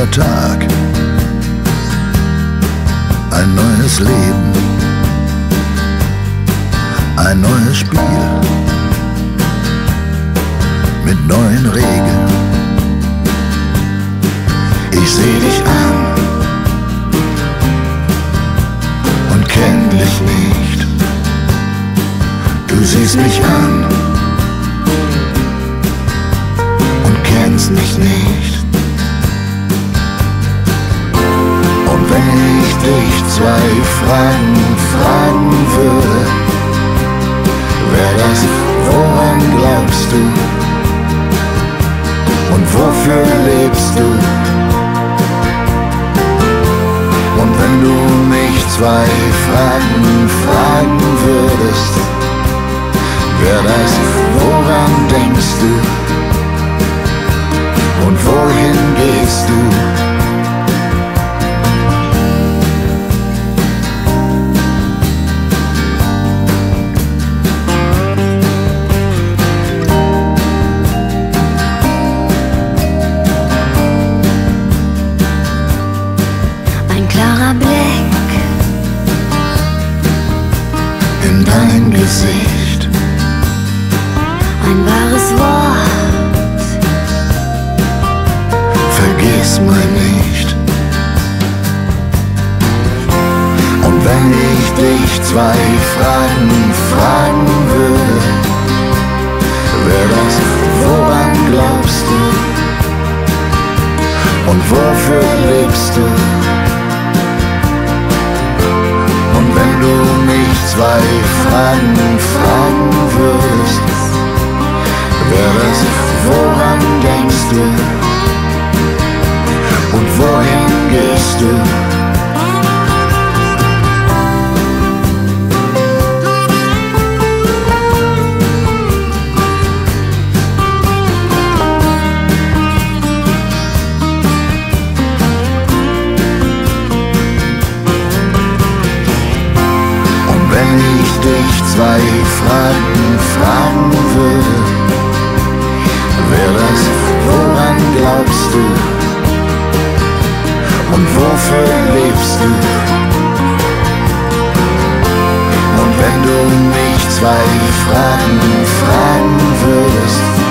neuer Tag, ein neues Leben, ein neues Spiel mit neuen Regeln. Ich seh dich an und kenn dich nicht. Du siehst mich an und kennst mich nicht. Und wenn ich dich zwei Fragen fragen würde, wär das: Woran glaubst du und wofür lebst du? Und wenn du mich zwei Fragen fragen würdest, wär das: Woran denkst du und wohin gehst du? In dein Gesicht, ein wahres Wort, vergiss mal nicht. Und wenn ich dich zwei Fragen fragen würde, wär das: Woran glaubst du und wofür lebst du? Und wenn du mich zwei Fragen fragen würdest, wär das: Woran denkst du und wohin gehst du? Wenn ich dich zwei Fragen fragen würde, wär das: Woran glaubst du und wofür lebst du? Und wenn du mich zwei Fragen fragen würdest,